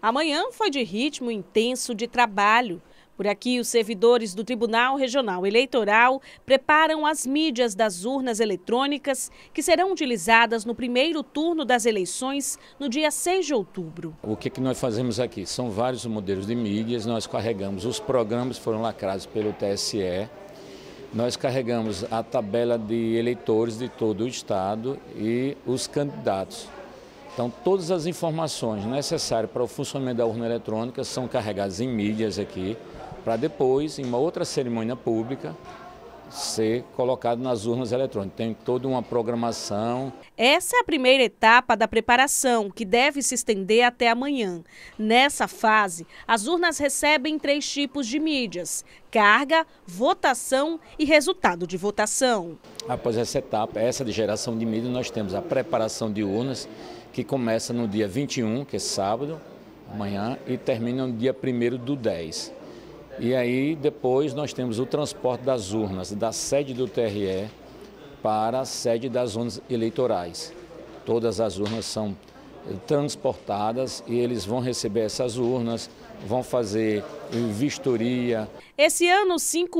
Amanhã foi de ritmo intenso de trabalho. Por aqui, os servidores do Tribunal Regional Eleitoral preparam as mídias das urnas eletrônicas que serão utilizadas no primeiro turno das eleições no dia 6 de outubro. O que nós fazemos aqui? São vários modelos de mídias, nós carregamos os programas que foram lacrados pelo TSE, nós carregamos a tabela de eleitores de todo o estado e os candidatos. Então, todas as informações necessárias para o funcionamento da urna eletrônica são carregadas em mídias aqui, para depois, em uma outra cerimônia pública, ser colocado nas urnas eletrônicas. Tem toda uma programação. Essa é a primeira etapa da preparação, que deve se estender até amanhã. Nessa fase, as urnas recebem 3 tipos de mídias: carga, votação e resultado de votação. Após essa etapa, essa de geração de mídia, nós temos a preparação de urnas, que começa no dia 21, que é sábado, amanhã, e termina no dia 1º/10. E aí, depois, nós temos o transporte das urnas da sede do TRE para a sede das urnas eleitorais. Todas as urnas são transportadas e eles vão receber essas urnas, vão fazer vistoria. Esse ano,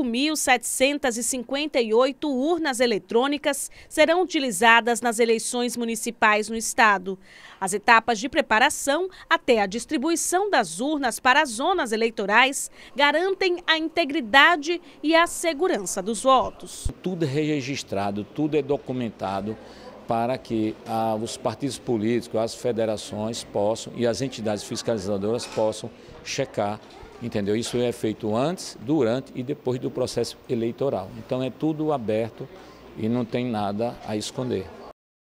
5.758 urnas eletrônicas serão utilizadas nas eleições municipais no estado. As etapas de preparação até a distribuição das urnas para as zonas eleitorais garantem a integridade e a segurança dos votos. Tudo é registrado, tudo é documentado, para que os partidos políticos, as federações possam e as entidades fiscalizadoras possam checar, entendeu? Isso é feito antes, durante e depois do processo eleitoral. Então é tudo aberto e não tem nada a esconder.